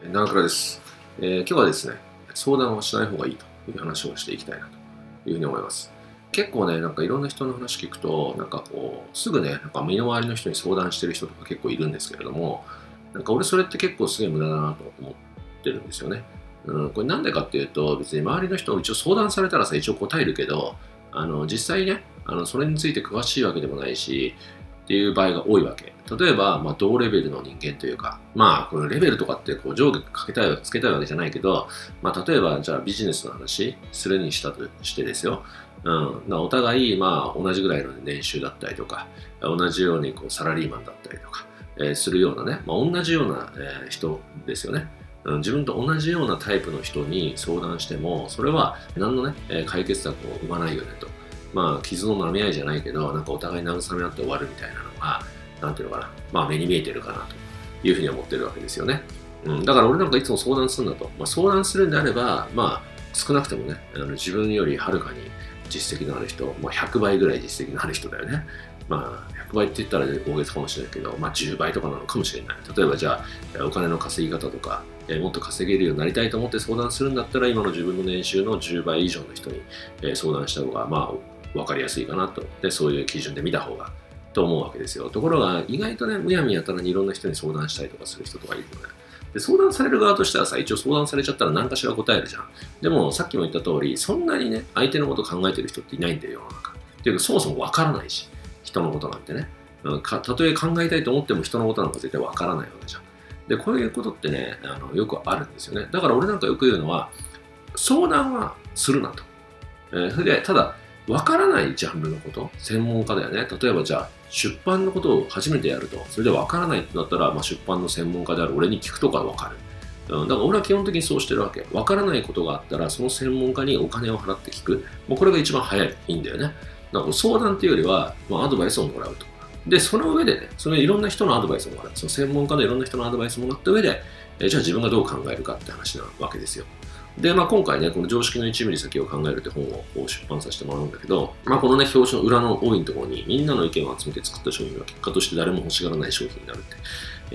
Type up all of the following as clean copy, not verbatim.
長倉です。今日はですね、相談をしない方がいいという話をしていきたいなというふうに思います。結構ね、なんかいろんな人の話聞くと、なんかこう、すぐね、なんか身の回りの人に相談してる人とか結構いるんですけれども、なんか俺それって結構すげえ無駄だなと思ってるんですよね。これなんでかっていうと、別に周りの人を一応相談されたらさ、一応答えるけど、実際ね、それについて詳しいわけでもないし、っていう場合が多いわけ。例えば、同レベルの人間というか、このレベルとかってこう上下つけたいわけじゃないけど、例えば、じゃあビジネスの話するにしたとしてですよ。お互い、同じぐらいの年収だったりとか、同じようにこうサラリーマンだったりとか、するようなね、同じような、人ですよね。自分と同じようなタイプの人に相談しても、それは何のね、解決策を生まないよねと。傷の舐め合いじゃないけど、なんかお互い慰め合って終わるみたいなのが、なんていうのかな、目に見えてるかなというふうに思ってるわけですよね。だから俺なんかいつも相談するんだと。相談するんであれば、少なくてもね、自分よりはるかに実績のある人、100倍ぐらい実績のある人だよね。100倍って言ったら大げさかもしれないけど、10倍とかなのかもしれない。例えばじゃあ、お金の稼ぎ方とか、もっと稼げるようになりたいと思って相談するんだったら、今の自分の年収の10倍以上の人に相談した方が、分かりやすいかなと。で、そういう基準で見た方がと思うわけですよ。ところが、意外とね、むやみやたらにいろんな人に相談したりとかする人とかいるのね。で、相談される側としてはさ、一応相談されちゃったら何かしら答えるじゃん。でも、さっきも言った通り、そんなにね、相手のこと考えてる人っていないんだよ、世の中。っていうか、そもそも分からないし、人のことなんてね。たとえ考えたいと思っても人のことなんか絶対分からないわけじゃん。で、こういうことってね、よくあるんですよね。だから俺なんかよく言うのは、相談はするなと。それで、ただ、わからないジャンルのこと、専門家だよね。例えばじゃあ、出版のことを初めてやると、それでわからないってなったら、出版の専門家である俺に聞くとかわかる。だから俺は基本的にそうしてるわけ。わからないことがあったら、その専門家にお金を払って聞く。もうこれが一番早い、いいんだよね。だから相談っていうよりは、アドバイスをもらうと。で、その上でね、そのいろんな人のアドバイスをもらう。その専門家のいろんな人のアドバイスをもらった上で、じゃあ自分がどう考えるかって話なわけですよ。で、今回ね、この常識の1ミリ先を考えるって本を出版させてもらうんだけど、このね、表紙の裏の多いところにみんなの意見を集めて作った商品が結果として誰も欲しがらない商品になるって、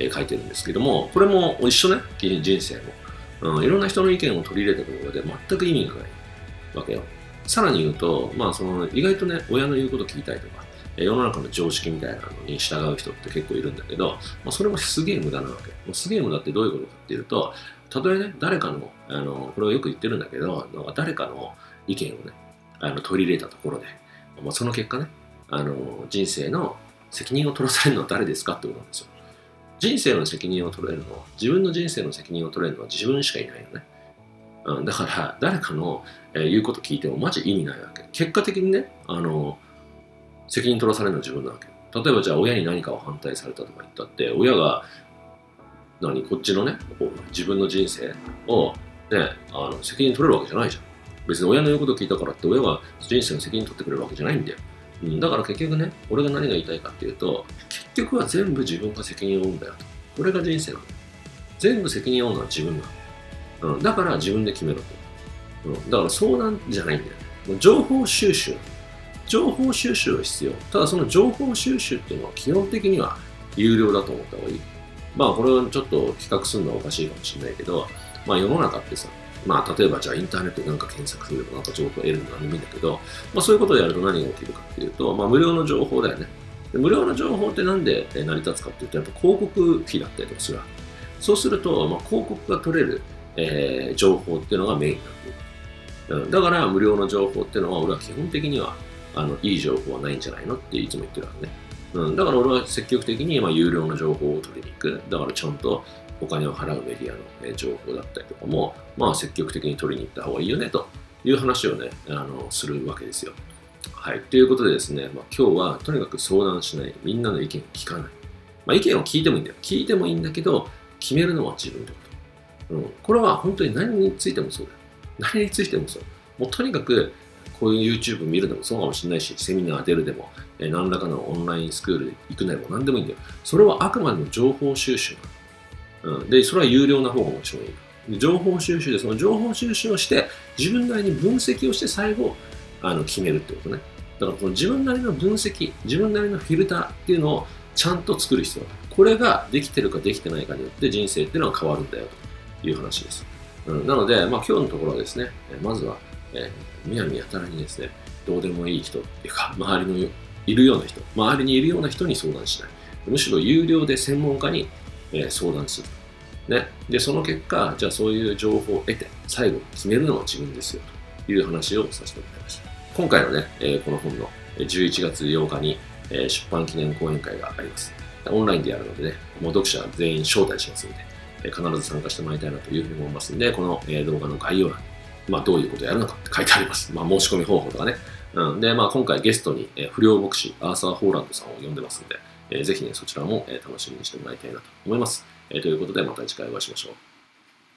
書いてるんですけども、これも一緒ね、人生も。いろんな人の意見を取り入れたところで全く意味がないわけよ。さらに言うと、意外とね、親の言うこと聞いたりとか、世の中の常識みたいなのに従う人って結構いるんだけど、それもすげえ無駄なわけ。すげえ無駄ってどういうことかっていうと、たとえね、誰かの、これをよく言ってるんだけど、誰かの意見をね、取り入れたところで、その結果ね、人生の責任を取らされるのは誰ですかってことなんですよ。人生の責任を取れるのは、自分の人生の責任を取れるのは自分しかいないよね。だから、誰かの、言うこと聞いてもマジ意味ないわけ。結果的にね、責任取らされるのは自分なわけ。例えばじゃあ親に何かを反対されたとか言ったって、親がこっちのね、自分の人生を、ね、責任取れるわけじゃないじゃん。別に親の言うことを聞いたからって親が人生の責任取ってくれるわけじゃないんだよ。だから結局ね、俺が何が言いたいかっていうと、結局は全部自分が責任を負うんだよと。これが人生なの。全部責任を負うのは自分なの。だから自分で決めろと。だから相談じゃないんだよね。情報収集は必要。ただその情報収集っていうのは基本的には有料だと思った方がいい。これはちょっと比較するのはおかしいかもしれないけど、世の中ってさ、例えばじゃあインターネットで何か検索すればなんか情報を得るのは何でもいいんだけど、そういうことをやると何が起きるかっていうと、無料の情報だよね。無料の情報ってなんで成り立つかっていうと、やっぱ広告費だったりとかするわけ。そうすると、広告が取れる、情報っていうのがメインになっている。だから無料の情報っていうのは俺は基本的にはいい情報はないんじゃないのっていつも言ってるわけね。だから俺は積極的に有料の情報を取りに行く。だからちゃんとお金を払うメディアの情報だったりとかも、積極的に取りに行った方がいいよねという話をね、するわけですよ。はい。ということでですね、今日はとにかく相談しない。みんなの意見を聞かない。意見を聞いてもいいんだよ。聞いてもいいんだけど、決めるのは自分ってこと。これは本当に何についてもそうだよ。何についてもそう。もうとにかく、こういう YouTube 見るでもそうかもしれないし、セミナー出るでも、何らかのオンラインスクールで行くでも何でもいいんだよ。それはあくまでも情報収集なの。で、それは有料な方がもちろんいい。情報収集で、その情報収集をして、自分なりに分析をして最後、決めるってことね。だからこの自分なりの分析、自分なりのフィルターっていうのをちゃんと作る必要がある。これができてるかできてないかによって人生っていうのは変わるんだよいう話です。なので、今日のところはですね、まずは、むやみやたらにですね、どうでもいい人っていうか、周りにいるような人に相談しない。むしろ有料で専門家に、相談する。ね。で、その結果、じゃあそういう情報を得て、最後に決めるのは自分ですよ、という話をさせてもらいました。今回のね、この本の11月8日に、出版記念講演会があります。オンラインでやるのでね、もう読者全員招待しますので、必ず参加してもらいたいなというふうに思いますので、この、動画の概要欄に、どういうことをやるのかって書いてあります。申し込み方法とかね。で、今回ゲストに、不良牧師、アーサー・ホーランドさんを呼んでますので、ぜひね、そちらも、楽しみにしてもらいたいなと思います。ということで、また次回お会いしましょう。